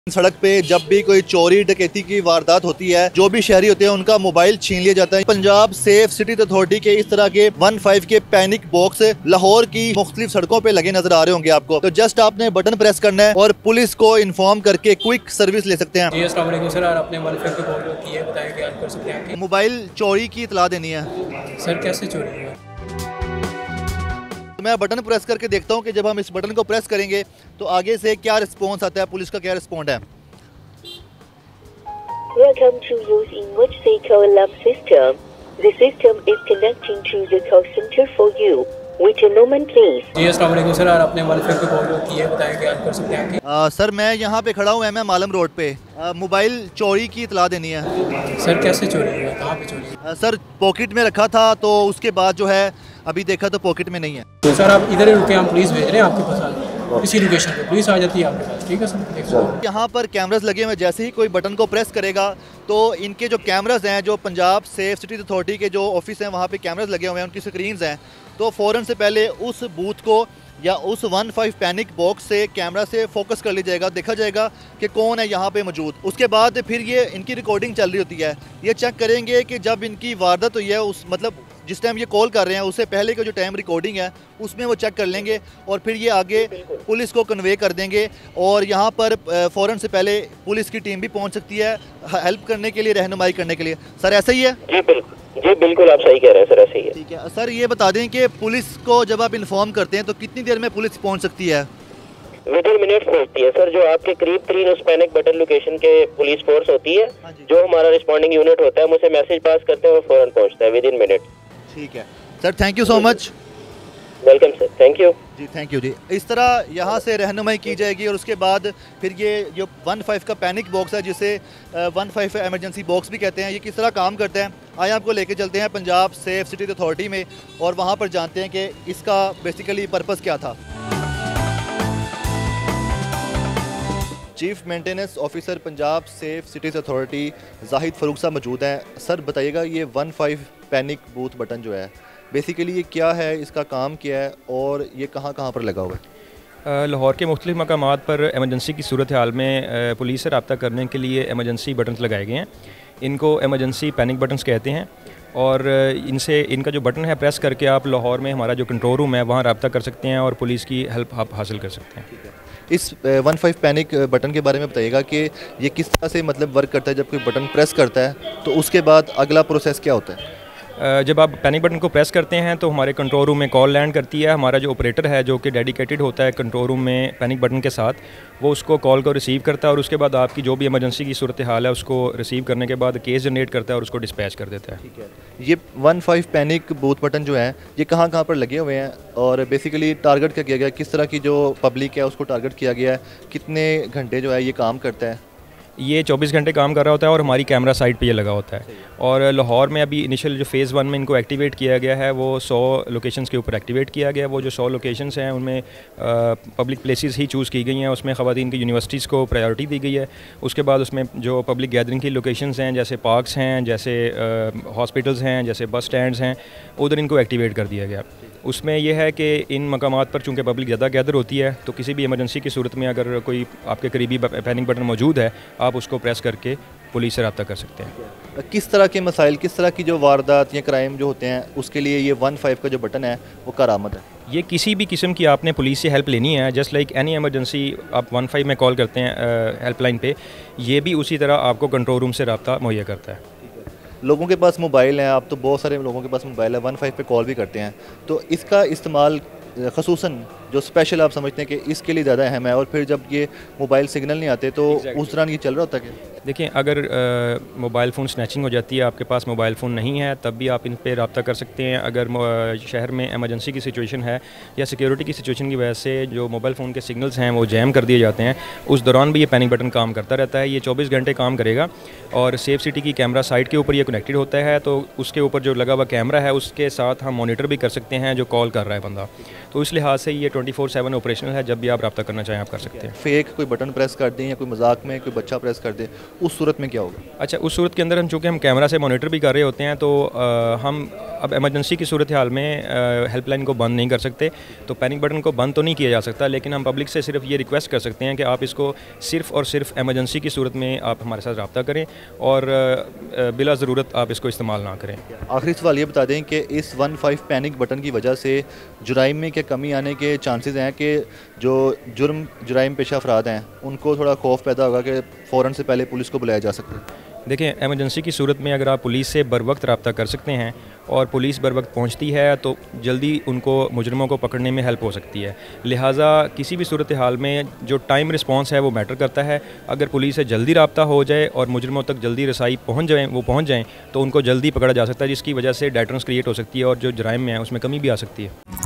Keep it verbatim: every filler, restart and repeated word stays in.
सड़क पे जब भी कोई चोरी डकैती की वारदात होती है, जो भी शहरी होते हैं उनका मोबाइल छीन लिया जाता है। पंजाब सेफ सिटी अथॉरिटी के इस तरह के वन फाइव के पैनिक बॉक्स लाहौर की मुख्तलिफ सड़कों पे लगे नजर आ रहे होंगे आपको। तो जस्ट आपने बटन प्रेस करना है और पुलिस को इन्फॉर्म करके क्विक सर्विस ले सकते हैं। सर आपने कर सकते हैं। मोबाइल चोरी की इतला देनी है सर, कैसे चोरी हुआ? मैं बटन प्रेस करके देखता हूँ कि जब हम इस बटन को प्रेस करेंगे तो आगे से क्या रिस्पॉन्स आता है, पुलिस का क्या रिस्पॉन्ड है। Welcome to use English Seiko Alarm System. The system is connecting to the call center for you. Wait a moment please. जी अस्सलाम वालेकुम सर, आपने वेलफेयर पे कॉल की है, बताएं क्या कर सकते हैं आपकी? सर मैं यहाँ पे खड़ा हूँ एम एम आलम रोड पे। आ, मोबाइल चोरी की इतला देनी है। सर कैसे चोरी हुआ, कहाँ पे चोरी हुआ? सर पॉकेट में रखा था, तो उसके बाद जो है अभी देखा तो पॉकेट में नहीं है। तो सर आप इधर ही रुके, हम पुलिस भेज रहे हैं आपके पास, इसी लोकेशन पे पुलिस आ जाती है आपके पास, ठीक है सर? यहाँ पर कैमरास लगे हुए, जैसे ही कोई बटन को प्रेस करेगा तो इनके जो कैमरास हैं, जो पंजाब सेफ सिटी अथॉरिटी के जो ऑफिस हैं वहाँ पे कैमरास लगे हुए हैं, उनकी स्क्रीन्स हैं, तो फ़ौरन से पहले उस बूथ को या उस वन फाइव पैनिक बॉक्स से कैमरा से फोकस कर लिया जाएगा, देखा जाएगा कि कौन है यहाँ पे मौजूद। उसके बाद फिर ये इनकी रिकॉर्डिंग चल रही होती है, ये चेक करेंगे कि जब इनकी वारदात हुई है उस मतलब जिस टाइम ये कॉल कर रहे हैं उससे पहले का जो टाइम रिकॉर्डिंग है उसमें वो चेक कर लेंगे और फिर ये आगे पुलिस को कन्वे कर देंगे। और यहाँ पर फ़ौरन से पहले पुलिस की टीम भी पहुँच सकती है हेल्प करने के लिए, रहनुमाई करने के लिए। सर ऐसा ही है? जी बिल्कुल, जी बिल्कुल आप सही कह रहे हैं सर, ऐसे ही है। ठीक है सर, ये बता दें कि पुलिस को जब आप इन्फॉर्म करते हैं तो कितनी देर में पुलिस पहुँच सकती है? विद इन मिनट पहुंचती है सर। जो आपके करीब तीन उस पैनिक बटन लोकेशन के पुलिस फोर्स होती है, जो हमारा रिस्पॉन्डिंग यूनिट होता है, हम उसे मैसेज पास करते हैं और फौरन पहुंचता है विद इन मिनट। ठीक है sir, thank you so much. Welcome sir, thank you ji, thank you ji. इस तरह यहाँ से रहनुमाई की जाएगी और उसके बाद फिर ये जो वन फाइव का पैनिक बॉक्स है, जिसे वन फाइव एमरजेंसी बॉक्स भी कहते हैं, ये किस तरह काम करता है आइए आपको लेके चलते हैं पंजाब सेफ सिटी अथॉरिटी में और वहाँ पर जानते हैं कि इसका बेसिकली पर्पज़ क्या था। Chief maintenance officer Punjab safe cities authority Zahid Farooq sahab मौजूद हैं। सर बताइएगा ये one five panic booth button जो है बेसिकली ये क्या है, इसका काम क्या है और ये कहाँ कहाँ पर लगा हुआ है? लाहौर के मुख्तलिफ मकामात पर एमरजेंसी की सूरत हाल में पुलिस से रब्ता करने के लिए एमरजेंसी बटन्स लगाए गए हैं। इनको एमरजेंसी पैनिक बटन्स कहते हैं और इनसे इनका जो बटन है प्रेस करके आप लाहौर में हमारा जो कंट्रोल रूम है वहाँ रब्ता कर सकते हैं और पुलिस की हेल्प आप हासिल कर सकते हैं। इस वन फाइव पैनिक बटन के बारे में बताइएगा कि ये किस तरह से मतलब वर्क करता है। जब कोई बटन प्रेस करता है तो उसके बाद अगला प्रोसेस क्या होता है? जब आप पैनिक बटन को प्रेस करते हैं तो हमारे कंट्रोल रूम में कॉल लैंड करती है। हमारा जो ऑपरेटर है जो कि डेडिकेटेड होता है कंट्रोल रूम में पैनिक बटन के साथ, वो उसको कॉल को रिसीव करता है और उसके बाद आपकी जो भी इमरजेंसी की सूरत हाल है उसको रिसीव करने के बाद केस जनरेट करता है और उसको डिस्पैच कर देता है। ठीक है, ये one five panic booth button जो है ये कहाँ कहाँ पर लगे हुए हैं और बेसिकली टारगेट क्या किया गया, किस तरह की जो पब्लिक है उसको टारगेट किया गया है, कितने घंटे जो है ये काम करता है? ये चौबीस घंटे काम कर रहा होता है और हमारी कैमरा साइट पे ये लगा होता है। और लाहौर में अभी इनिशियल जो फेज़ वन में इनको एक्टिवेट किया गया है वो सौ लोकेशंस के ऊपर एक्टिवेट किया गया है। वो जो सौ लोकेशंस हैं उनमें पब्लिक प्लेसेस ही चूज़ की गई हैं, उसमें ख़वातीन की यूनिवर्सिटीज़ को प्रायोरिटी दी गई है। उसके बाद उसमें जो पब्लिक गैदरिंग की लोकेशंस हैं जैसे पार्क्स हैं, जैसे हॉस्पिटल्स हैं, जैसे बस स्टैंड्स हैं, उधर इनको एक्टिवेट कर दिया गया। उसमें यह है कि इन मकामात पर चूँकि पब्लिक ज़्यादा गैदर होती है तो किसी भी इमरजेंसी की सूरत में अगर कोई आपके करीबी पैनिक बटन मौजूद है आप उसको प्रेस करके पुलिस से रब्ता कर सकते हैं। किस तरह के मसाइल, किस तरह की जो वारदात या क्राइम जो होते हैं उसके लिए ये वन फाइव का जो बटन है वो कारआमद है? ये किसी भी किस्म की आपने पुलिस से हेल्प लेनी है, जस्ट लाइक एनी इमरजेंसी आप वन फाइव में कॉल करते हैं हेल्पलाइन पे, ये भी उसी तरह आपको कंट्रोल रूम से रब्ता मुहैया करता है। लोगों के पास मोबाइल हैं, आप तो बहुत सारे लोगों के पास मोबाइल है, वन फाइव पे कॉल भी करते हैं, तो इसका इस्तेमाल ख़ुसूसन जो स्पेशल आप समझते हैं कि इसके लिए ज़्यादा अहम है और फिर जब ये मोबाइल सिग्नल नहीं आते तो exactly. उस दौरान ये चल रहा होता है? देखिए अगर मोबाइल फ़ोन स्नैचिंग हो जाती है, आपके पास मोबाइल फ़ोन नहीं है, तब भी आप इन पे रब्ता कर सकते हैं। अगर शहर में एमरजेंसी की सिचुएशन है या सिक्योरिटी की सिचुएशन की वजह से जो मोबाइल फ़ोन के सिग्नल्स हैं वो जैम कर दिए जाते हैं, उस दौरान भी ये पैनिक बटन काम करता रहता है। ये चौबीस घंटे काम करेगा और सेफ सिटी की कैमरा साइट के ऊपर ये कनेक्टेड होता है, तो उसके ऊपर जो लगा हुआ कैमरा है उसके साथ हम मॉनिटर भी कर सकते हैं जो कॉल कर रहा है बंदा। तो इस लिहाज से ये ट्वेंटी फोर सेवन ऑपरेशनल है, जब भी आप रब्ता करना चाहें आप कर सकते हैं। फेक कोई बटन प्रेस कर दें या कोई मजाक में कोई बच्चा प्रेस कर दे उस सूरत में क्या होगा? अच्छा, उस सूरत के अंदर हम चूँकि हम कैमरा से मॉनिटर भी कर रहे होते हैं, तो आ, हम अब एमरजेंसी की सूरत हाल में हेल्पलाइन को बंद नहीं कर सकते, तो पैनिक बटन को बंद तो नहीं किया जा सकता, लेकिन हम पब्लिक से सिर्फ ये रिक्वेस्ट कर सकते हैं कि आप इसको सिर्फ़ और सिर्फ एमरजेंसी की सूरत में आप हमारे साथ रब्ता करें और बिला ज़रूरत आप इसको इस्तेमाल ना करें। आखिरी सवाल ये बता दें कि इस वन फाइव पैनिक बटन की वजह से जुराइम में क्या कमी आने के चांसेस हैं कि जो जुर्म जुराइम पेशा अफराद हैं उनको थोड़ा खौफ पैदा होगा कि फ़ौरन से पहले पुलिस को बुलाया जा सकता है? देखें, एमरजेंसी की सूरत में अगर आप पुलिस से बर वक्त रब्ता कर सकते हैं और पुलिस बर वक्त पहुँचती है तो जल्दी उनको मुजरमों को पकड़ने में हेल्प हो सकती है। लिहाजा किसी भी सूरत हाल में जो टाइम रिस्पॉन्स है वो मैटर करता है। अगर पुलिस से जल्दी रब्ता हो जाए और मुजरमों तक जल्दी रसाई पहुँच जाए वो पहुँच जाएँ तो उनको जल्दी पकड़ा जा सकता है, जिसकी वजह से डेटरेंस क्रिएट हो सकती है और जो जराइम में है उसमें कमी भी आ सकती है।